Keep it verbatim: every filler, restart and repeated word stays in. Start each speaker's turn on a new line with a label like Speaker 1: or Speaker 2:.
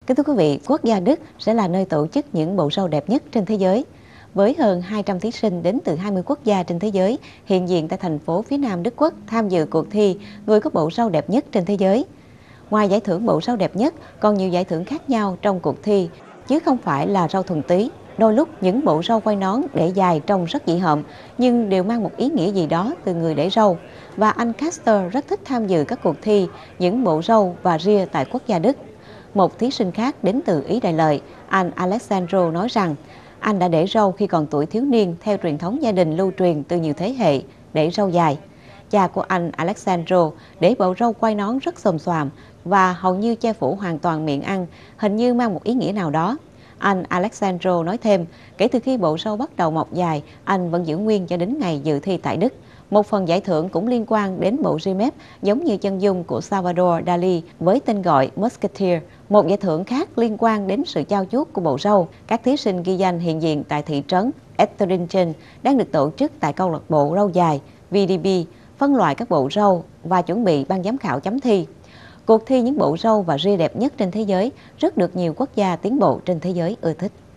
Speaker 1: Kính thưa quý vị, quốc gia Đức sẽ là nơi tổ chức những bộ râu đẹp nhất trên thế giới. Với hơn hai trăm thí sinh đến từ hai mươi quốc gia trên thế giới hiện diện tại thành phố phía nam Đức Quốc tham dự cuộc thi Người có bộ râu đẹp nhất trên thế giới. Ngoài giải thưởng bộ râu đẹp nhất, còn nhiều giải thưởng khác nhau trong cuộc thi, chứ không phải là râu thuần túy. Đôi lúc những bộ râu quai nón để dài trông rất dị hợm, nhưng đều mang một ý nghĩa gì đó từ người để râu. Và anh Caster rất thích tham dự các cuộc thi những bộ râu và ria tại quốc gia Đức. Một thí sinh khác đến từ Ý Đại Lợi, anh Alessandro nói rằng anh đã để râu khi còn tuổi thiếu niên theo truyền thống gia đình lưu truyền từ nhiều thế hệ, để râu dài. Cha của anh Alessandro để bộ râu quai nón rất xồm xoàm và hầu như che phủ hoàn toàn miệng ăn, hình như mang một ý nghĩa nào đó. Anh Alessandro nói thêm, kể từ khi bộ râu bắt đầu mọc dài, anh vẫn giữ nguyên cho đến ngày dự thi tại Đức. Một phần giải thưởng cũng liên quan đến bộ rimep giống như chân dung của Salvador Dali với tên gọi Musketeer. Một giải thưởng khác liên quan đến sự trau chuốt của bộ râu. Các thí sinh ghi danh hiện diện tại thị trấn Etteringen đang được tổ chức tại câu lạc bộ râu dài vê đê bê, phân loại các bộ râu và chuẩn bị ban giám khảo chấm thi. Cuộc thi những bộ râu và ria đẹp nhất trên thế giới rất được nhiều quốc gia tiến bộ trên thế giới ưa thích.